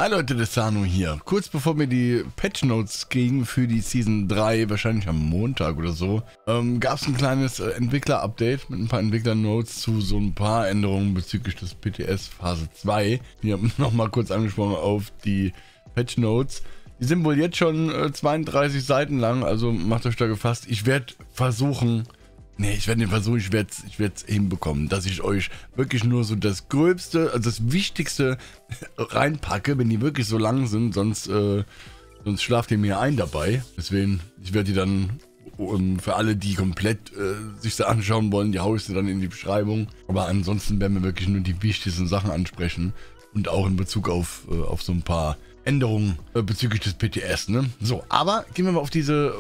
Hi Leute, der Sano hier. Kurz bevor wir die Patch Notes kriegen für die Season 3, wahrscheinlich am Montag oder so, gab es ein kleines Entwickler-Update mit ein paar Entwickler-Notes zu so ein paar Änderungen bezüglich des PTS Phase 2. Hier nochmal kurz angesprochen auf die Patch Notes. Die sind wohl jetzt schon 32 Seiten lang, also macht euch da gefasst. Ich werde versuchen... ich werde es hinbekommen, dass ich euch wirklich nur so das Gröbste, also das Wichtigste reinpacke, wenn die wirklich so lang sind, sonst schlaft ihr mir ein dabei. Deswegen, ich werde die dann für alle, die komplett sich da anschauen wollen, die haue ich sie dann in die Beschreibung. Aber ansonsten werden wir wirklich nur die wichtigsten Sachen ansprechen und auch in Bezug auf so ein paar Änderungen bezüglich des PTS, ne? So, aber gehen wir mal auf diese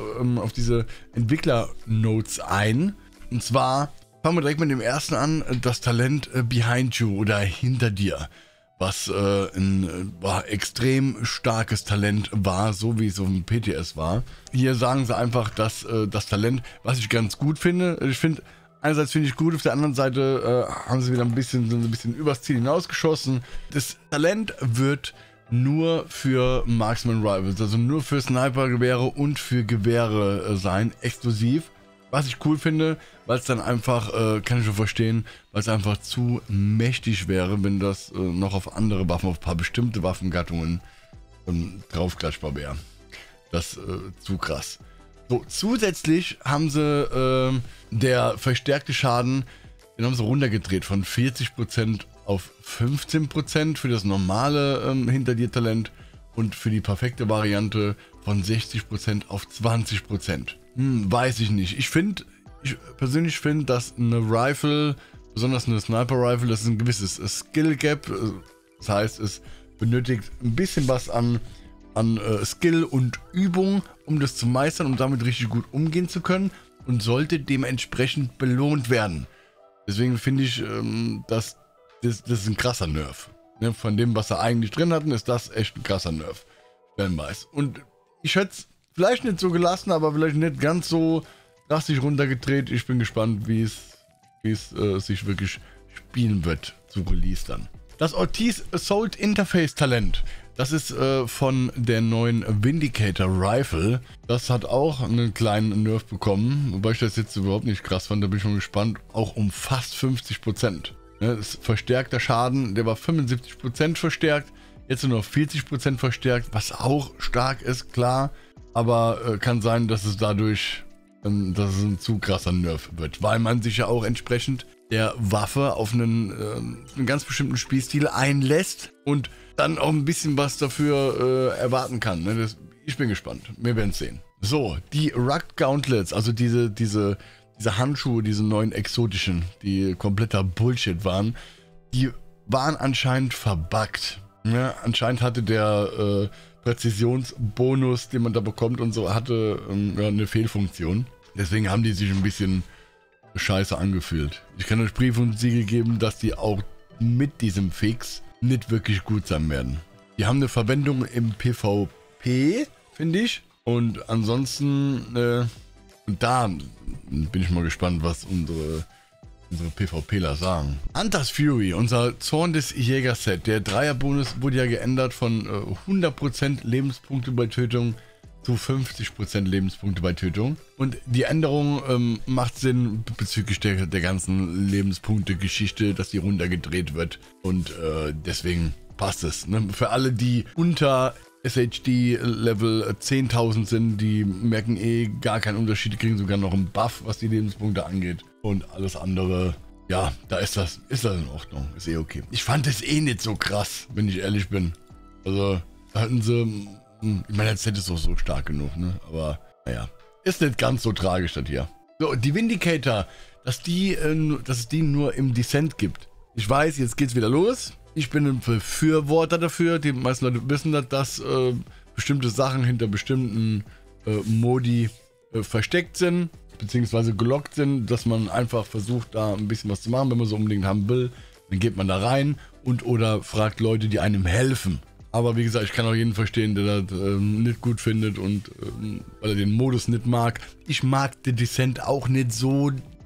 Entwickler-Notes ein. Und zwar fangen wir direkt mit dem ersten an, das Talent Behind You oder hinter dir, was ein extrem starkes Talent war, so wie es auf dem PTS war. Hier sagen sie einfach, dass das Talent, was ich ganz gut finde, einerseits finde ich gut, auf der anderen Seite haben sie wieder ein bisschen übers Ziel hinausgeschossen. Das Talent wird nur für Marksman Rifles, also nur für Sniper-Gewehre und für Gewehre sein, exklusiv. Was ich cool finde, weil es dann einfach, kann ich schon verstehen, weil es einfach zu mächtig wäre, wenn das noch auf andere Waffen, auf ein paar bestimmte Waffengattungen draufklatschbar wäre. Das zu krass. So, zusätzlich haben sie der verstärkte Schaden, den haben sie runtergedreht von 40% auf 15% für das normale hinter dir Talent und für die perfekte Variante von 60% auf 20%. Weiß ich nicht. Ich persönlich finde, dass eine Rifle, besonders eine Sniper-Rifle, das ist ein gewisses Skill-Gap. Das heißt, es benötigt ein bisschen was an Skill und Übung, um das zu meistern und damit richtig gut umgehen zu können und sollte dementsprechend belohnt werden. Deswegen finde ich, dass das ist ein krasser Nerf. Ne? Von dem, was sie eigentlich drin hatten, ist das echt ein krasser Nerf. Stellenweise. Und ich hätte es vielleicht nicht so gelassen, aber vielleicht nicht ganz so drastisch runtergedreht. Ich bin gespannt, wie es sich wirklich spielen wird zu Release dann. Das Ortiz Assault Interface Talent, das ist von der neuen Vindicator Rifle. Das hat auch einen kleinen Nerf bekommen, wobei ich das jetzt überhaupt nicht krass fand. Da bin ich schon gespannt. Auch um fast 50%. Ne, das verstärkter Schaden, der war 75% verstärkt. Jetzt nur noch 40% verstärkt, was auch stark ist, klar. Aber kann sein, dass es dadurch dass es ein zu krasser Nerf wird, weil man sich ja auch entsprechend der Waffe auf einen ganz bestimmten Spielstil einlässt und dann auch ein bisschen was dafür erwarten kann. Ne? Ich bin gespannt, wir werden es sehen. So, die Rugged Gauntlets, also diese Handschuhe, diese neuen exotischen, die kompletter Bullshit waren, die waren anscheinend verbuggt. Ja, anscheinend hatte der Präzisionsbonus, den man da bekommt und so, hatte eine Fehlfunktion. Deswegen haben die sich ein bisschen scheiße angefühlt. Ich kann euch Brief und Siegel geben, dass die auch mit diesem Fix nicht wirklich gut sein werden. Die haben eine Verwendung im PvP, finde ich. Und ansonsten, da bin ich mal gespannt, was unsere PvPler sagen. Hunters Fury, unser Zorn des Jägers-Set. Der Dreierbonus wurde ja geändert von 100% Lebenspunkte bei Tötung zu 50% Lebenspunkte bei Tötung. Und die Änderung macht Sinn bezüglich der ganzen Lebenspunkte-Geschichte, dass die runtergedreht wird. Und deswegen passt es. Ne? Für alle, die unter SHD Level 10.000 sind, die merken gar keinen Unterschied, die kriegen sogar noch einen Buff, was die Lebenspunkte angeht. Und alles andere, ja, da ist das in Ordnung, ist okay. Ich fand es nicht so krass, wenn ich ehrlich bin. Also, da hatten sie, ich meine, das ist so stark genug, ne? Aber, naja, ist nicht ganz so tragisch, das hier. So, die Vindicator, dass es die nur im Descent gibt. Ich weiß, jetzt geht's wieder los. Ich bin ein Befürworter dafür. Die meisten Leute wissen, dass bestimmte Sachen hinter bestimmten Modi versteckt sind, beziehungsweise gelockt sind, dass man einfach versucht, da ein bisschen was zu machen, wenn man so unbedingt haben will. Dann geht man da rein oder fragt Leute, die einem helfen. Aber wie gesagt, ich kann auch jeden verstehen, der das nicht gut findet und weil er den Modus nicht mag. Ich mag den Descent auch nicht so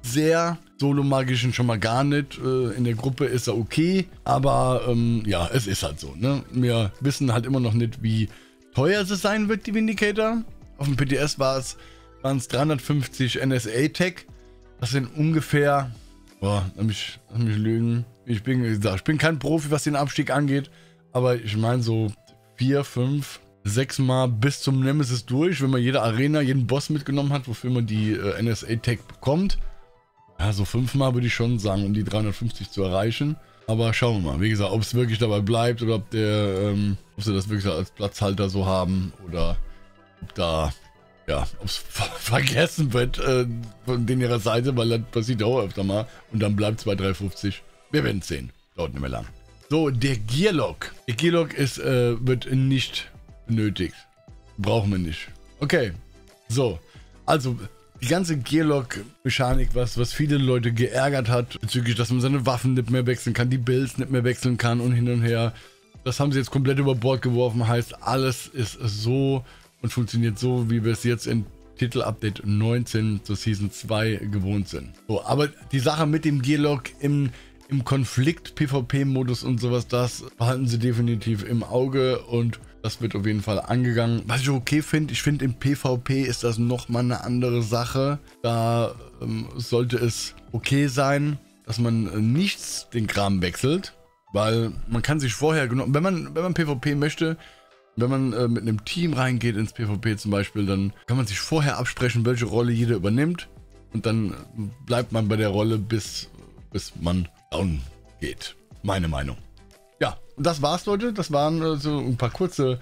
sehr. Solo-magischen schon mal gar nicht. In der Gruppe ist er okay. Aber ja, es ist halt so. Ne? Wir wissen halt immer noch nicht, wie teuer es sein wird, die Vindicator. Auf dem PTS waren es 350 NSA-Tech. Das sind ungefähr... Boah, lass mich lügen. Ich bin kein Profi, was den Abstieg angeht. Aber ich meine so 4, 5, 6 Mal bis zum Nemesis durch, wenn man jede Arena, jeden Boss mitgenommen hat, wofür man die NSA-Tech bekommt. Ja, so 5 Mal würde ich schon sagen, um die 350 zu erreichen. Aber schauen wir mal. Wie gesagt, ob es wirklich dabei bleibt oder ob sie das wirklich als Platzhalter so haben oder ob da, ja, ob es vergessen wird von ihrer Seite, weil das passiert auch öfter mal und dann bleibt es bei 350. Wir werden es sehen. Dauert nicht mehr lang. So, der Gearlock. Der Gearlock wird nicht benötigt. Brauchen wir nicht. Okay. So. Also, die ganze Gearlock-Mechanik, was viele Leute geärgert hat, bezüglich, dass man seine Waffen nicht mehr wechseln kann, die Builds nicht mehr wechseln kann und hin und her. Das haben sie jetzt komplett über Bord geworfen. Heißt, alles ist so und funktioniert so, wie wir es jetzt in Titel-Update 19 zur Season 2 gewohnt sind. So, aber die Sache mit dem Gearlock im Konflikt-PvP-Modus und sowas, das behalten sie definitiv im Auge und das wird auf jeden Fall angegangen. Was ich okay finde, ich finde im PvP ist das nochmal eine andere Sache. Da sollte es okay sein, dass man nichts den Kram wechselt, weil man kann sich vorher, wenn man PvP möchte, wenn man mit einem Team reingeht ins PvP zum Beispiel, dann kann man sich vorher absprechen, welche Rolle jeder übernimmt und dann bleibt man bei der Rolle, bis man down geht. Meine Meinung. Ja, und das war's, Leute. Das waren so ein paar kurze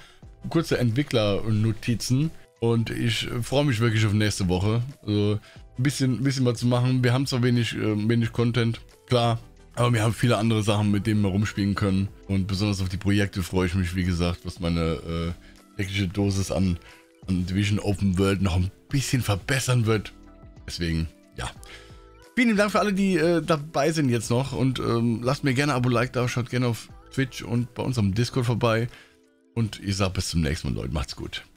Entwicklernotizen. Und ich freue mich wirklich auf nächste Woche. Also ein bisschen was zu machen. Wir haben zwar wenig Content, klar. Aber wir haben viele andere Sachen, mit denen wir rumspielen können. Und besonders auf die Projekte freue ich mich, wie gesagt, was meine technische Dosis an Division Open World noch ein bisschen verbessern wird. Deswegen, ja. Vielen Dank für alle, die dabei sind jetzt noch. Und lasst mir gerne ein Abo, Like da. Schaut gerne auf Twitch und bei unserem Discord vorbei. Und ich sage bis zum nächsten Mal, Leute. Macht's gut.